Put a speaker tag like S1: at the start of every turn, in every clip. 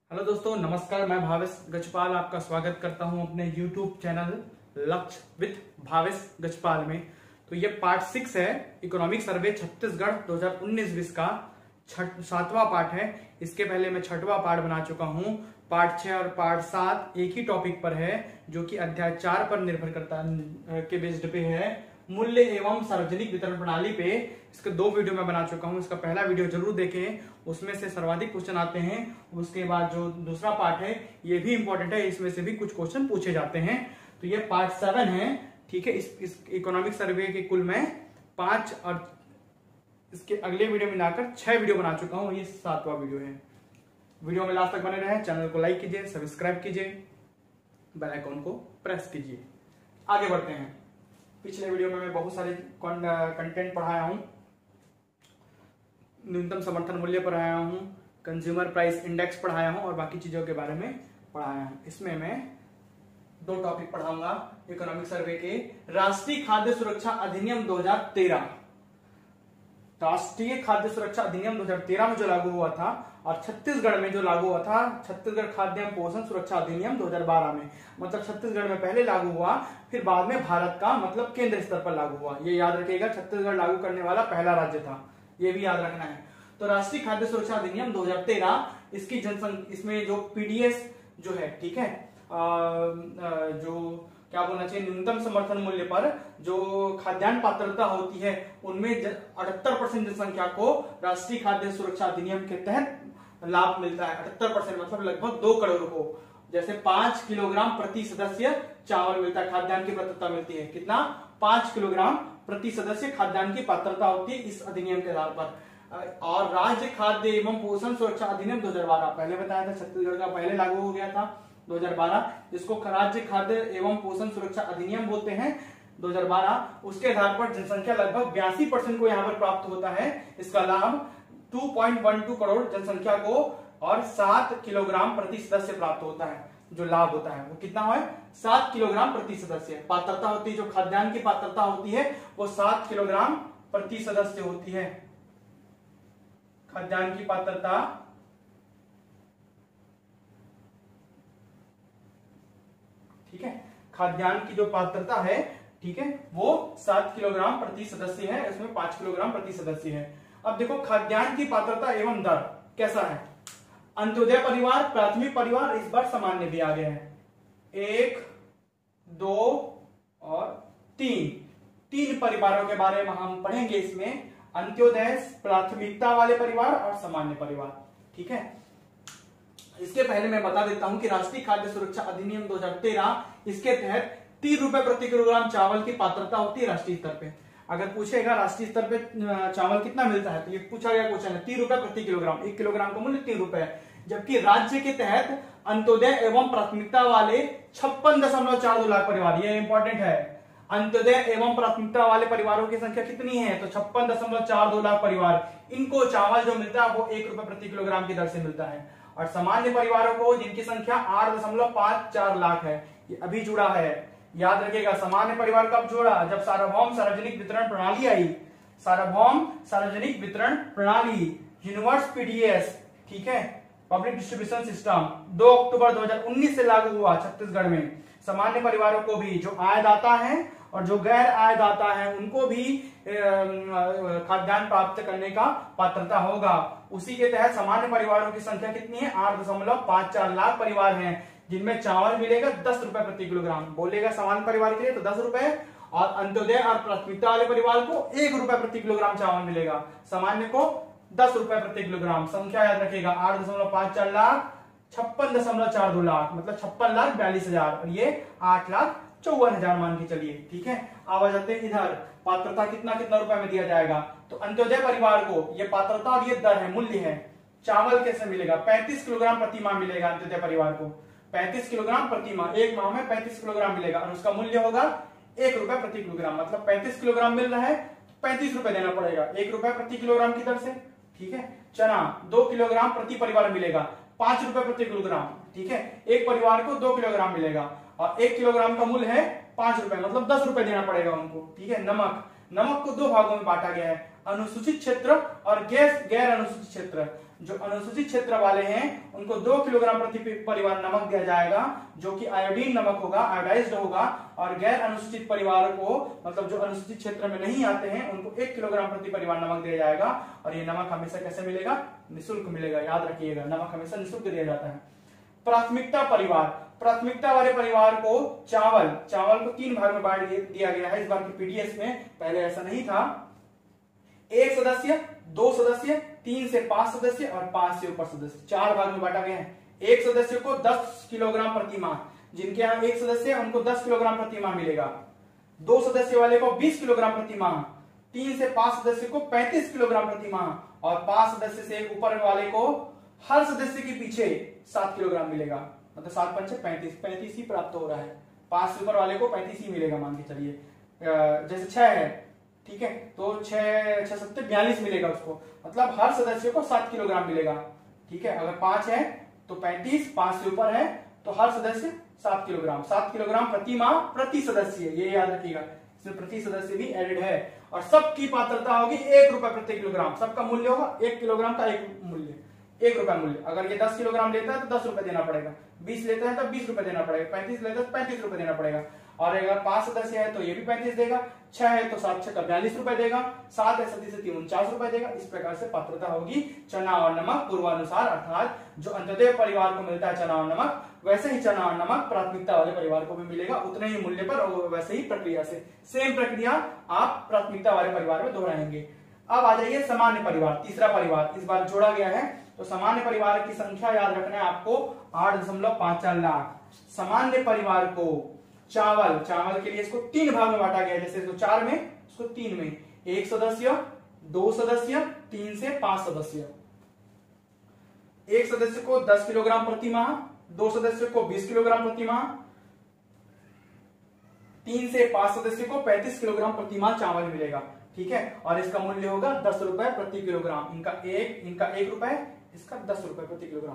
S1: Hello दोस्तों, नमस्कार। मैं भावेश गजपाल आपका स्वागत करता हूं अपने YouTube channel Lakshya with Bhavesh Gajpal में। तो ये पार्ट 6 है, इकोनॉमिक सर्वे छत्तीसगढ़ 2019-20 का 7वां पार्ट है। इसके पहले मैं 6वां पार्ट बना चुका हूं। पार्ट 6 और पार्ट 7 एक ही टॉपिक पर है, जो कि अध्याय 4 पर निर्भर करता के बेस्ड पे है, मूल्य एवं सार्वजनिक वितरण प्रणाली पे। इसके 2 वीडियो मैं बना चुका हूं। इसका पहला वीडियो जरूर देखें, उसमें से सर्वाधिक क्वेश्चन आते हैं। उसके बाद जो दूसरा पार्ट है ये भी इंपॉर्टेंट है, इसमें से भी कुछ क्वेश्चन पूछे जाते हैं। तो ये पार्ट 7 है, ठीक है। इस इकोनॉमिक सर्वे के कुल मैं 5 और इसके अगले वीडियो मिलाकर 6 वीडियो बना चुका हूं। ये 7वां वीडियो है। वीडियो में लास्ट तक बने रहे, चैनल को लाइक कीजिए, सब्सक्राइब कीजिए, बेल आइकॉन को प्रेस कीजिए। आगे बढ़ते हैं। पिछले वीडियो में मैं बहुत सारे कंटेंट पढ़ाया हूं। न्यूनतम समर्थन मूल्य पढ़ाया हूं, कंज्यूमर प्राइस इंडेक्स पढ़ाया हूं और बाकी चीजों के बारे में पढ़ाया हूं। इसमें मैं 2 टॉपिक पढ़ाऊंगा इकोनॉमिक सर्वे के। राष्ट्रीय खाद्य सुरक्षा अधिनियम 2013, राष्ट्रीय खाद्य सुरक्षा अधिनियम 2013 में जो लागू हुआ था, और छत्तीसगढ़ में जो लागू हुआ था छत्तीसगढ़ खाद्य एवं पोषण सुरक्षा अधिनियम 2012 में। मतलब छत्तीसगढ़ में पहले लागू हुआ, फिर बाद में भारत का मतलब केंद्र स्तर पर लागू हुआ। ये याद रखिएगा, छत्तीसगढ़ लागू करने वाला पहला राज्य था, ये भी याद रखना है। तो राष्ट्रीय खाद्य सुरक्षा अधिनियम 2013, इसकी जनसंख्या, इसमें जो पीडीएस जो है, ठीक है, जो क्या बोलना चाहिए, न्यूनतम समर्थन मूल्य पर जो खाद्यान्न पात्रता होती है, उनमें 78% जनसंख्या को राष्ट्रीय खाद्य सुरक्षा अधिनियम के तहत लाभ मिलता है। 78% मतलब लगभग 2 करोड़ को। जैसे 5 किलोग्राम प्रति सदस्य चावल मिलता है, खाद्यान्न की पात्रता मिलती है। कितना? 5 किलोग्राम प्रति सदस्य खाद्यान्न की पात्रता होती है इस अधिनियम के आधार पर। और राज्य खाद्य एवं पोषण सुरक्षा अधिनियम 2012, पहले बताया था छत्तीसगढ़ का पहले लागू हो गया था 2012, जिसको राज्य खाद्य एवं पोषण सुरक्षा अधिनियम बोलते हैं 2012। उसके आधार पर जनसंख्या लगभग 82% को यहाँ पर प्राप्त होता है इसका लाभ। 2.12 करोड़ जनसंख्या को और 7 किलोग्राम प्रति सदस्य प्राप्त होता है। जो लाभ होता है वो कितना है? 7 किलोग्राम प्रति सदस्य। पात्रता होती है, जो खाद्यान्न की पात्रता होती है वो 7 किलोग्राम प्रति सदस्य होती है। खाद्यान्न की पात्रता ठीक है, खाद्यान्न की जो पात्रता है, ठीक है, वो 7 किलोग्राम प्रति सदस्य है। इसमें 5 किलोग्राम प्रति सदस्य है। अब देखो खाद्यान्न की पात्रता एवं दर कैसा है। अंत्योदय परिवार, प्राथमिक परिवार इस बार सामान्य दिया गया है। 1, 2 और 3 परिवारों के बारे में हम पढ़ेंगे इसमें। अंत्योदय, प्राथमिकता वाले परिवार और सामान्य परिवार, ठीक है। इसके पहले मैं बता देता हूं कि राष्ट्रीय खाद्य सुरक्षा अधिनियम 2013, इसके तहत 3 रुपए प्रति किलोग्राम चावल की पात्रता होती है राष्ट्रीय स्तर पे। अगर पूछेगा राष्ट्रीय स्तर पे चावल कितना मिलता है, तो ये पूछा गया क्वेश्चन है। 3 रुपए प्रति किलोग्राम, 1 किलोग्राम का मूल्य 3 रुपए है। जबकि राज्य के तहत अंत्योदय एवं प्राथमिकता वाले 56.42 लाख परिवार, ये इंपॉर्टेंट है। अंत्योदय एवं प्राथमिकता वाले परिवारों की संख्या कितनी है? तो 56.42 लाख परिवार, इनको चावल जो मिलता है वो 1 रुपए प्रति किलोग्राम की दर से मिलता है। और सामान्य परिवारों को, जिनकी संख्या 8.54 लाख है, ये अभी जुड़ा है। याद रखिएगा, सामान्य परिवार कब जुड़ा? जब सार्वभौम सार्वजनिक वितरण प्रणाली आई। सार्वभौम सार्वजनिक वितरण प्रणाली, यूनिवर्स पीडीएस, ठीक है, पब्लिक डिस्ट्रीब्यूशन सिस्टम 2 अक्टूबर 2019 से लागू हुआ छत्तीसगढ़ में। सामान्य परिवारों को भी, जो आयदाता है और जो गैर आयदाता है, उनको भी खाद्यान्न प्राप्त करने का पात्रता होगा। उसी के तहत सामान्य परिवारों की संख्या कितनी है? 8.54 लाख परिवार हैं, जिनमें चावल मिलेगा 10 रुपए प्रति किलोग्राम। बोलेगा सामान्य परिवार के लिए तो 10 रुपए, और अंत्योदय और प्राथमिकता वाले परिवार को 1 रुपए प्रति किलोग्राम चावल मिलेगा। सामान्य को 10 रुपए प्रति किलोग्राम। संख्या याद रखिएगा, 8.54 लाख, 56.42 लाख, मतलब 56,42,000, और ये 8,54,000 मान के चलिए, ठीक है। आवाज आते हैं इधर, पात्रता कितना रुपए में दिया जाएगा। तो अंत्योदय परिवार को ये पात्रता और ये दर है, मूल्य है। चावल कैसे मिलेगा? 35 किलोग्राम प्रति माह मिलेगा अंत्योदय परिवार को। 35 किलोग्राम प्रति माह, एक माह में 35 किलोग्राम मिलेगा, और उसका मूल्य होगा 1 रुपए प्रति किलोग्राम। मतलब 35 किलोग्राम मिल रहा है, 35 रुपए देना पड़ेगा 1 रुपए प्रति किलोग्राम की दर से, ठीक है। चना 2 किलोग्राम प्रति परिवार मिलेगा, 5 रुपए प्रति किलोग्राम, ठीक है। एक परिवार को 2 किलोग्राम मिलेगा, और 1 किलोग्राम का मूल्य है 5 रुपए, मतलब 10 रुपए देना पड़ेगा उनको, ठीक है। नमक को 2 भागों में बांटा गया है, अनुसूचित क्षेत्र और गैर अनुसूचित क्षेत्र। जो अनुसूचित क्षेत्र वाले हैं उनको 2 किलोग्राम प्रति परिवार नमक दिया जाएगा, जो कि आयोडीन नमक होगा, आयोडाइज्ड होगा। और गैर अनुसूचित परिवार को, मतलब जो अनुसूचित क्षेत्र में नहीं आते हैं, उनको 1 किलोग्राम प्रति परिवार नमक दिया जाएगा। और ये नमक हमेशा कैसे मिलेगा? निःशुल्क मिलेगा। याद रखिएगा, नमक हमेशा निःशुल्क दिया जाता है। प्राथमिकता परिवार, प्राथमिकता वाले परिवार को चावल को 3 भाग में बांट दिया गया है इस बार की पीडीएस में, पहले ऐसा नहीं था। 1 सदस्य, 2 सदस्य, 3 से 5 सदस्य और 5 से ऊपर सदस्य, 4 भाग में बांटा गया है। 1 सदस्य को 10 किलोग्राम प्रति माह, जिनके यहाँ 1 सदस्य है उनको 10 किलोग्राम प्रति माह मिलेगा। 2 सदस्य वाले को 20 किलोग्राम प्रति माह, 3 से 5 सदस्य को 35 किलोग्राम प्रति माह और 5 सदस्य से ऊपर वाले को हर सदस्य के पीछे 7 किलोग्राम मिलेगा। मतलब 7 पंचे 35 ही प्राप्त हो रहा है। 5 से ऊपर वाले को 35 ही मिलेगा, मान के चलिए। जैसे 6 है, ठीक है, तो 6 7 42 मिलेगा उसको, मतलब हर सदस्य को 7 किलोग्राम मिलेगा। ठीक है, अगर 5 है तो 35, 5 से ऊपर है तो हर सदस्य 7 किलोग्राम, 7 किलोग्राम प्रति माह प्रति सदस्य, ये याद रखिएगा। इसमें प्रति सदस्य भी एडेड है। और सबकी पात्रता होगी 1 रुपए प्रति किलोग्राम। सबका मूल्य होगा 1 किलोग्राम का 1 मूल्य, 1 रुपया मूल्य। अगर ये 10 किलोग्राम लेता है तो 10 रुपए देना पड़ेगा, 20 लेता है तो 20 रुपए देना पड़ेगा, 35 लेता है तो 35 रुपए देना पड़ेगा। और अगर 5 सदस्य है तो ये भी 35 देगा, 6 है तो 7 6 42 रुपए देगा, 7 है 7 से 49 रुपए देगा। इस प्रकार से पात्रता होगी चना और नमक पूर्वानुसार, अर्थात जो अंत्योदय परिवार को मिलता है चना और नमक, वैसे ही चना और नमक प्राथमिकता वाले परिवार को भी मिलेगा, उतने ही मूल्य पर और वैसे ही प्रक्रिया से। सेम प्रक्रिया आप प्राथमिकता वाले परिवार में दोहराएंगे। अब आ जाइए सामान्य परिवार, तीसरा परिवार इस बार जोड़ा गया है। तो सामान्य परिवार की संख्या याद रखना है आपको 8.54 लाख। सामान्य परिवार को चावल के लिए इसको 3 भाग में बांटा गया है, जैसे तो 4 में, इसको 3 में, 1 सदस्य, 2 सदस्य, 3 से 5 सदस्य। 1 सदस्य को 10 किलोग्राम प्रति माह, 2 सदस्य को 20 किलोग्राम प्रति माह, 3 से 5 सदस्य को 35 किलोग्राम प्रति माह चावल मिलेगा। ठीक है, और इसका मूल्य होगा 10 रुपए प्रति किलोग्राम। इनका 1 रुपए, इसका 10 रुपए प्रति किलोग्राम।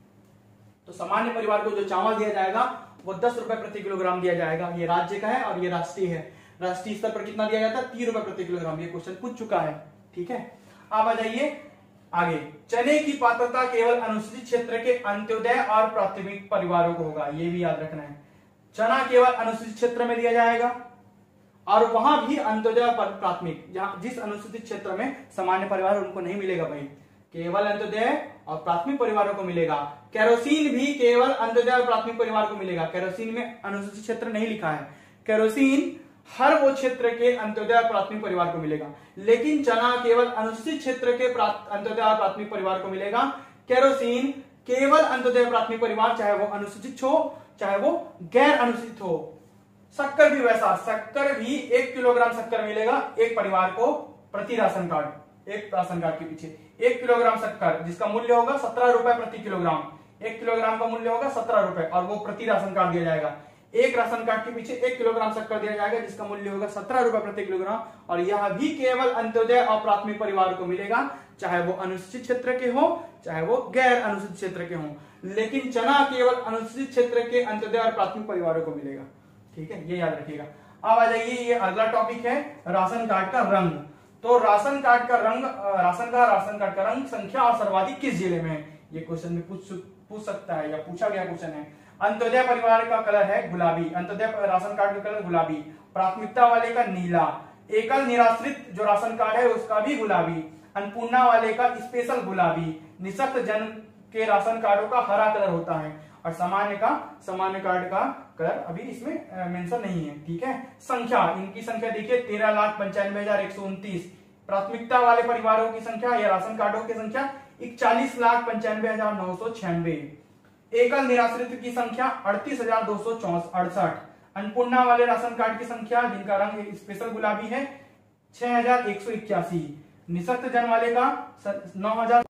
S1: तो सामान्य परिवार को जो चावल दिया जाएगा वो 10 रुपए प्रति किलोग्राम दिया जाएगा। ये राज्य का है और ये राष्ट्रीय है। राष्ट्रीय स्तर पर कितना दिया जाता है? 3 रुपए प्रति किलोग्राम। ये क्वेश्चन पूछ चुका है। ठीक है, अब आ जाइए आगे। चने की पात्रता केवल अनुसूचित क्षेत्र के अंत्योदय और प्राथमिक परिवारों को होगा, ये भी याद रखना है। चना केवल अनुसूचित क्षेत्र में दिया जाएगा और वहां भी अंत्योदय और प्राथमिक, जहां जिस अनुसूचित क्षेत्र में सामान्य परिवार उनको नहीं मिलेगा भाई, केवल अंत्योदय और प्राथमिक परिवारों को मिलेगा। केरोसिन भी केवल अंत्योदय और प्राथमिक परिवार को मिलेगा। केरोसिन में अनुसूचित क्षेत्र नहीं लिखा है। केरोसिन हर वो क्षेत्र के अंत्योदय और प्राथमिक परिवार को मिलेगा, लेकिन चना केवल अनुसूचित क्षेत्र के अंत्योदय और प्राथमिक परिवार को मिलेगा। केरोसिन केवल अंत्योदय प्राथमिक परिवार, चाहे वो अनुसूचित हो चाहे वो गैर अनुसूचित हो। शक्कर भी वैसा, शक्कर भी 1 किलोग्राम शक्कर मिलेगा एक परिवार को प्रति राशन कार्ड। एक राशन कार्ड के पीछे 1 किलोग्राम शक्कर, जिसका मूल्य होगा 17 रुपए प्रति किलोग्राम। 1 किलोग्राम का मूल्य होगा 17 रुपए और वो प्रति राशन कार्ड दिया जाएगा। एक राशन कार्ड के पीछे 1 किलोग्राम शक्कर दिया जाएगा, जिसका मूल्य होगा 17 रुपए प्रति किलोग्राम। और यह भी केवल अंत्योदय और प्राथमिक परिवार को मिलेगा, चाहे वो अनुसूचित क्षेत्र के हो चाहे वो गैर अनुसूचित क्षेत्र के हो। लेकिन चना केवल अनुसूचित क्षेत्र के अंत्योदय और प्राथमिक परिवारों को मिलेगा। ठीक है, ये याद रखिएगा। अब आ जाइए, ये अगला टॉपिक है राशन कार्ड का रंग। तो राशन कार्ड का रंग, राशन कार्ड का रंग संख्या और सर्वाधिक किस जिले में है? ये क्वेश्चन भी पूछ सकता है या पूछा गया क्वेश्चन है। अंत्योदय परिवार का कलर है गुलाबी, अंत्योदय राशन कार्ड का कलर गुलाबी, प्राथमिकता वाले का नीला, एकल निराश्रित जो राशन कार्ड है उसका भी गुलाबी, अन्नपूर्णा वाले का स्पेशल गुलाबी, निःशक्त जन के राशन कार्डों का हरा कलर होता है और सामान्य कार्ड का कलर अभी इसमें मेंशन नहीं है। ठीक है, संख्या, इनकी संख्या देखिए 13,95,129। प्राथमिकता वाले परिवारों की संख्या या राशन कार्डों की संख्या 41,95,996। एकल निराश्रित की संख्या 38,268। अन्नपूर्णा वाले राशन कार्ड की संख्या जिनका रंग स्पेशल गुलाबी है 6,181। निःशक्त जन वाले का 9,000।